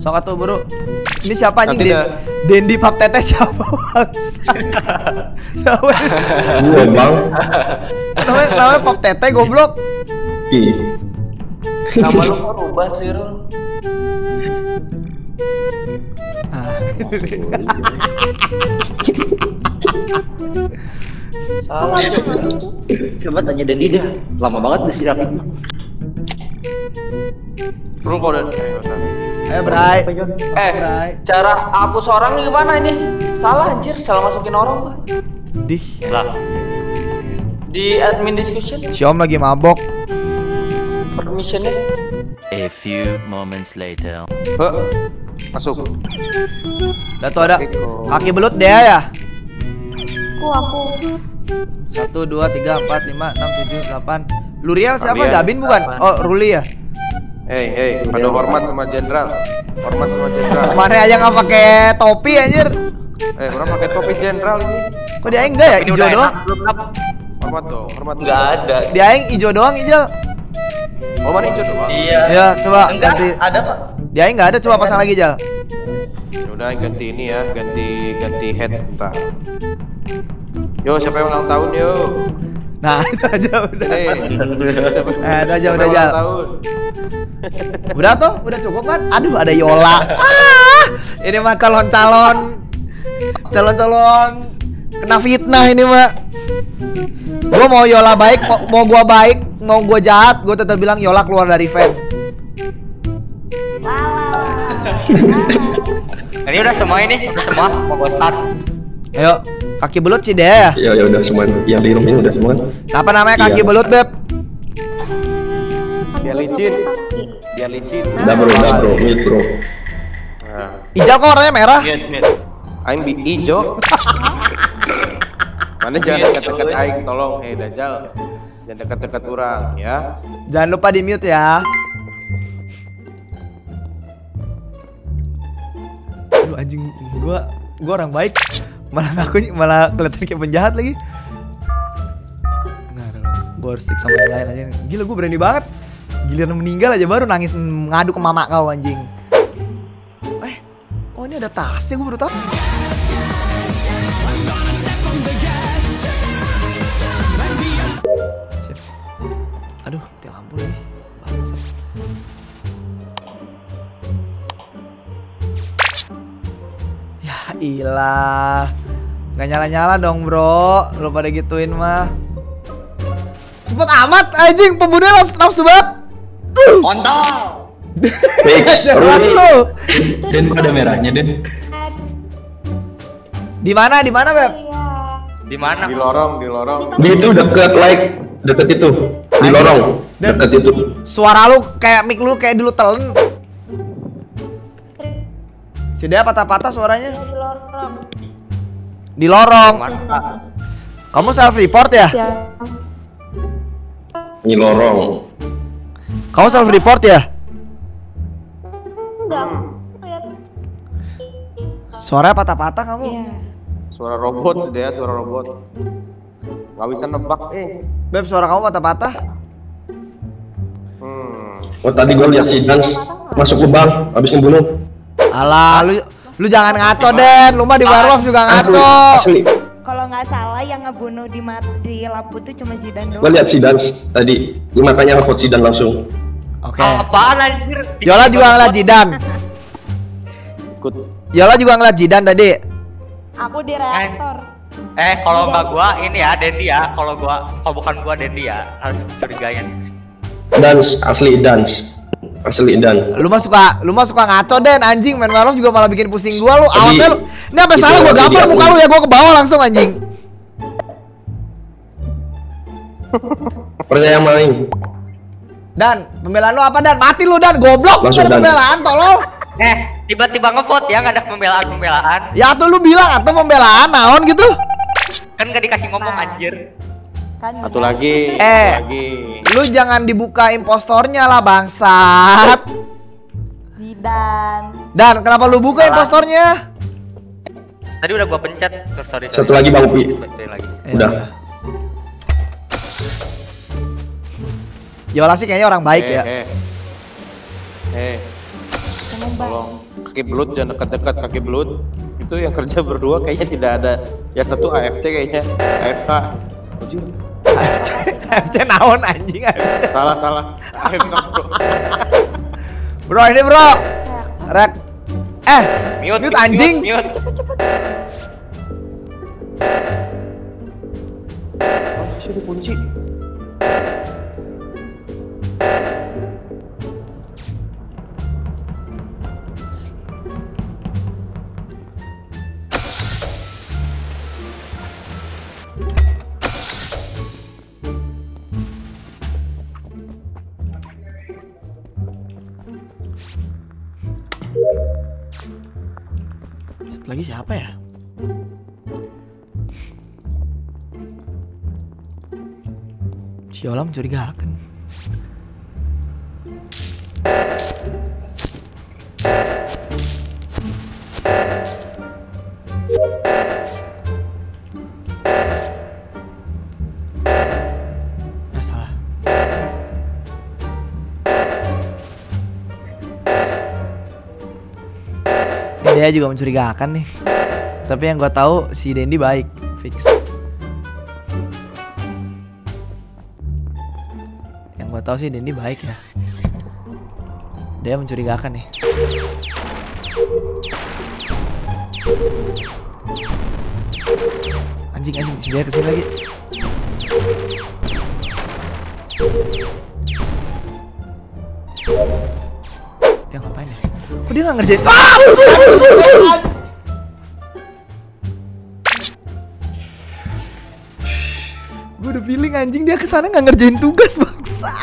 Sok atuh buru. Ini siapa anjing? Dendi Pap Teteh siapa bangsa? Siapa? Gua bang. Namanya Pap Teteh goblok. Ih. Nama lu kok rubah sih, Rul? Salah. Coba tanya Dendi dah. Lama banget disirapin. Belum kau udah. Ayo Bray. Cara hapus orang gimana ini? Salah anjir, salah masukin orang gua. Dih. Lah. Di admin discussion Si Om lagi mabok. permissionnya. A few moments later. Masuk. Udah tuh ada kaki belut dia ya. Aku 1, 2, 3, 4, 5, 6, 7, 8. Luriel siapa? Kalian. Gabin bukan? Oh Ruli ya. Pada hormat sama jenderal. Hormat sama jenderal. Mana aja nggak pakai topi anjir. Orang pakai topi jenderal ini. Kok dia enggak ya? Ijo doang. Hormat dong, hormat. Enggak ada. Dia yang ijo doang Ijal. Oh, mana hijau doang? Iya. Ya coba Enggak, ganti. ada Pak. Dia yang nggak ada, coba pasang lagi Jal. Ya udah ganti ini ya, ganti head entar. Yo, siapa yang ulang tahun yo? Nah itu aja udah. Itu aja udah, Jal. Udah tuh, udah cukup kan? Aduh ada Yola. Ini mah calon kena fitnah ini mah. Gua mau Yola baik, mau gua baik, mau gua jahat, gua tetap bilang Yola keluar dari fan. Ini udah semua udah semua. Mau gua start. Ayo, kaki belut sih deh ya. Ya udah semua yang di room ini udah semua. Apa namanya kaki Iya. belut Beb? Biar licin. Biar licin. Udah bro, mute bro. Nah, Ijal kok warnanya merah? aing bi ijo. Mana jangan dekat-dekat aing, tolong. Dajjal. Jangan dekat-dekat orang ya. Jangan lupa di mute ya. Aduh anjing, gua orang baik. Malah kelihatan kayak penjahat lagi. Nah, gua harus stick sama yang lain aja. Gila gua berani banget. Giliran meninggal aja baru nangis ngadu ke mama kau anjing. Oh ini ada tasnya, gua baru tahu. Sip. Aduh, mati lampu lagi. Bangsat. Ya ilah. Nggak nyala-nyala dong bro. Lu pada gituin mah. Cepet amat anjing, pembunuhnya nafsu banget. Kontol. Fix. Jelas lu. Den kok ada merahnya Den? Di mana Beb? Di mana? Di lorong. Di itu deket itu. Di lorong. Deket itu. Suara lu kayak mic lu kayak dulu telen. Si Dea patah-patah suaranya. Di lorong. Kamu self report ya? Di lorong. Kamu self report ya? enggak. Suaranya patah-patah kamu. Iya. Suara robot dia, suara robot. Gak bisa nebak Beb, suara kamu patah-patah. Oh tadi gue lihat si Dans masuk lubang habis ngebunuh. Alah, lu jangan ngaco Den. Lu mah di werewolf juga ngaco. Asli. Kalau nggak salah yang ngebunuh di lampu tuh cuma Zidan Gue doang. lihat si Dans tadi. Gue makanya nge-vote si Dan langsung. Oke. Apaan anjir? Yola juga ngeliat Jidan. ikut. Yola juga ngeliat Jidan tadi. Aku di reaktor. Kalau nggak gua ini ya Dendi ya. Kalau bukan gua Dendi ya. Harus curigain. Dans asli Dans. Asli Dan. Lu mah suka ngaco Den anjing, main werewolf juga malah bikin pusing gua lu. Awas lu. Ini apa itu salah gua tadi gambar dia muka lu ya, gua ke bawah langsung anjing. Percaya main. Dan, pembelaan lu apa Dan? Mati lu Dan, goblok. Langsung, Bukan ada Dan. pembelaan, tolol. Tiba-tiba ngevote ya, nggak ada pembelaan. Ya tuh lu bilang atau pembelaan naon gitu. Kan nggak dikasih ngomong anjir. Kan Satu lagi. Lu jangan dibuka impostornya lah bangsat. Zidan. Dan, kenapa lu buka Salah. impostornya? Tadi udah gua pencet. Sorry. Satu lagi Bang Pi. Lagi. Udah. Yola sih kayaknya orang baik ya. Kamu Tolong. kaki belut, jangan dekat-dekat kaki belut. Itu yang kerja berdua kayaknya tidak ada. Yang satu AFC kayaknya, AFK. Anjing. AFC naon anjing AFC. Salah. AFK bro. Bro ini bro. Rek. Mute anjing. Mute. Sudah dikunci. Lagi siapa ya? Ciola mencurigakan. Ya salah. Dia juga mencurigakan nih. Tapi yang gue tahu si Dendi baik, fix. Yang gue tahu sih Dendi baik ya. Dia mencurigakan nih. Anjing, si dia kesini lagi. Dia ngapain ya? Kok dia nggak ngerjain? Gue udah feeling anjing dia kesana nggak ngerjain tugas bangsa.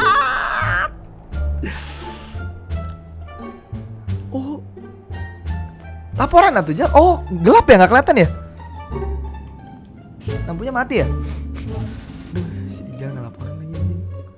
Oh, laporan atau Jal? Oh, gelap ya nggak kelihatan ya? Lampunya mati ya? Duh, si Ijal nggak laporan lagi anjing.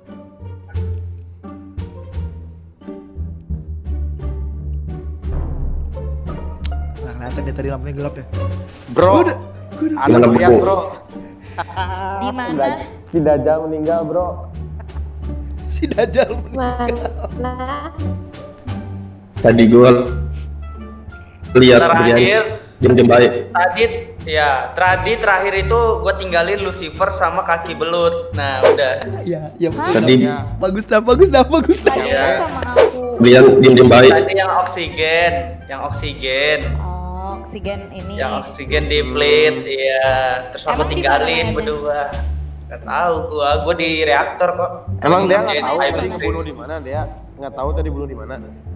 Nggak kelihatan dia tadi lampunya gelap ya? Bro, Gua udah ada yang bro. Di mana? Si Dajjal meninggal bro. Si Dajjal Mana? Tadi gua lihat Terakhir. Brian diam-diam baik. Terakhir itu gue tinggalin Lucifer sama kaki belut. Nah udah. Ya, ya Tadi bagus dah. Iya. Sama aku. Brian diam-diam baik. Tadi yang oksigen. Oh, oksigen ini. Yang oksigen di plate, iya. Terus aku Emang di tinggalin mana berdua. Gak tahu gua di reaktor kok. Emang dia nggak Ngerjain tahu cyber tadi ngebunuh phase. di mana dia? Nggak tahu tadi bunuh di mana?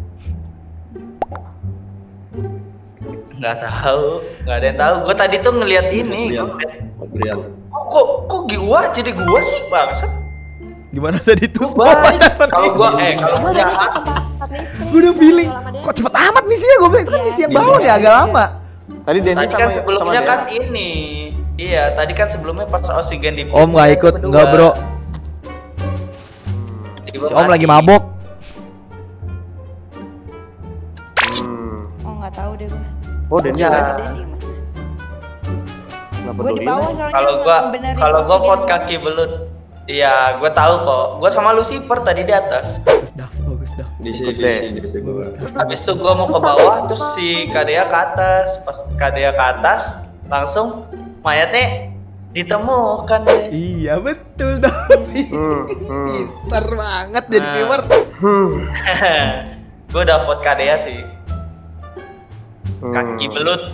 Nggak tahu, nggak ada yang tahu. Gua tadi tuh ngeliat ini. Brian. Kok gua jadi gua sih bangsat? Gimana tadi tuh Gua semua baik. Kalau gua Gue jahat. Gue udah feeling kok cepet amat misinya. Gue bilang itu kan misi yang bawah nih agak lama. Tadi Dendi Tadi kan sama sebelumnya Dea. kan ini. Iya, tadi kan sebelumnya pas oksigen di Om nggak ikut, berdua. nggak bro. Tiba-tiba Si Om mati. lagi mabok. Oh nggak tahu deh gue. Oh Dendi Ya. ada. Dendi mah. Kenapa Gue di bawah soalnya. Kalau gua pot oksigen. kaki belut. Iya, gua tahu kok. Gua sama Lucifer tadi di atas. Bagus dah. Di Ikut sini deh. gua. Habis itu gua mau ke bawah, terus si Kadea ke atas. Pas Kadea ke atas, langsung mayatnya ditemukan deh. Iya betul dah. Pintar banget jadi Nah. viewer. Gua udah pot Kadea sih. Kaki belut.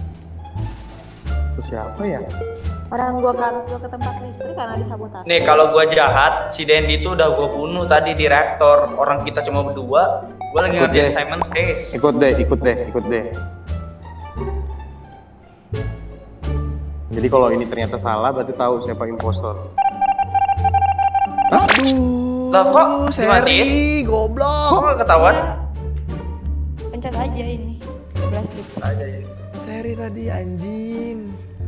Terus siapa ya? Orang gue ke tempat listrik karena disabotase. Nih kalau gua jahat, si Dendi itu udah gua bunuh tadi di reaktor. Orang kita cuma berdua. Gua lagi Ikut ngerjain deh. Simon Case. Ikut deh. Jadi kalau ini ternyata salah berarti tahu siapa impostor. Aduh. Lah, kok Seri dimatiin? goblok. Kok nggak ketahuan? Pencet aja ini. 11 detik. Seri tadi anjing.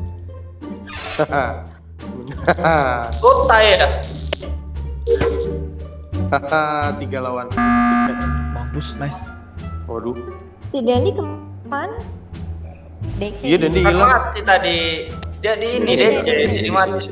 Kota ya? 3 lawan. Mampus, nice. Waduh. Si Dendi kemana? DC. Iya Dendi Kan hilang. mati tadi. Dia di ini deh, jadi mati.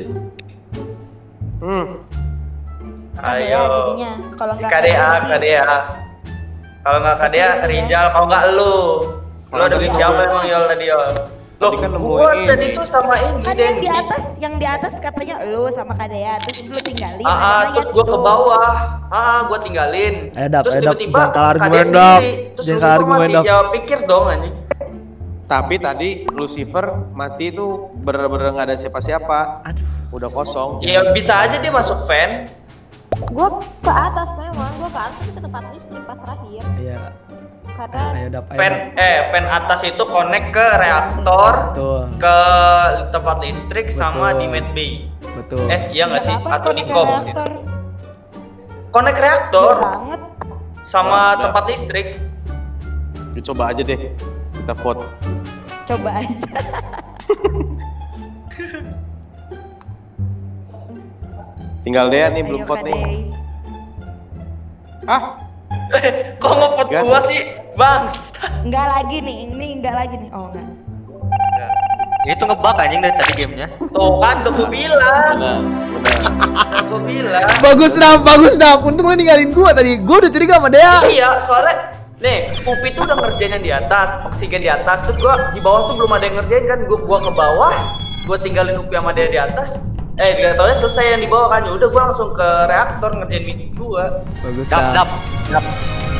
KDA Ayo. jadinya. Kalau nggak KDA. Kalau nggak Kadea, Rizal. Kalau nggak lu ada di siapa emang Yol tadi Yol? Loh, Tadi kan gua nemuin tadi tuh sama ini Kan yang di atas katanya lu sama Kadea, terus lu tinggalin. terus gua ke bawah. Gua tinggalin. Dap, Terus Dap, tiba-tiba jangan kalah Kadea argumen, sendiri. Dap. Terus Jangan Lucifer kalah argumen, mati. Dap. Ya pikir dong anjing. tapi tadi Lucifer mati tuh bener-bener nggak ada siapa-siapa. Aduh. Udah kosong. Ya bisa aja dia masuk fan. Gue ke atas memang, gue ke atas ke tempat listrik pas terakhir. Iya. Karena Ayo Dap, ayo Fan Dap. fan atas itu connect ke reaktor, Betul. ke tempat listrik sama Betul. di Med Bay. Betul. Iya nggak sih? Kenapa Atau di connect kom? reaktor? Connect reaktor Banget. sama Wah, udah. tempat listrik. Dicoba aja deh. Kita vote. Coba aja. Tinggal Dea nih belum Ayo, vote nih. Kadea. Ah, Kok nge-vote Gan. gua sih, Bangs? Enggak lagi nih, ini enggak lagi nih. Oh enggak. Itu ngebug anjing dari tadi gamenya. Tuh kan udah gua bilang. udah. Udah gua bilang. Bagus Dap. Untung lu ninggalin gua tadi. Gua udah curiga sama Dea. Iya, soalnya nih, Pupi tuh udah ngerjain yang di atas, oksigen di atas, terus gua di bawah tuh belum ada yang ngerjain kan, gua ke bawah, gua tinggalin Upi sama dia di atas. Gak taunya selesai yang di bawah kan, ya udah gua langsung ke reaktor ngerjain meeting gua. Bagus Dap, Dap. dap.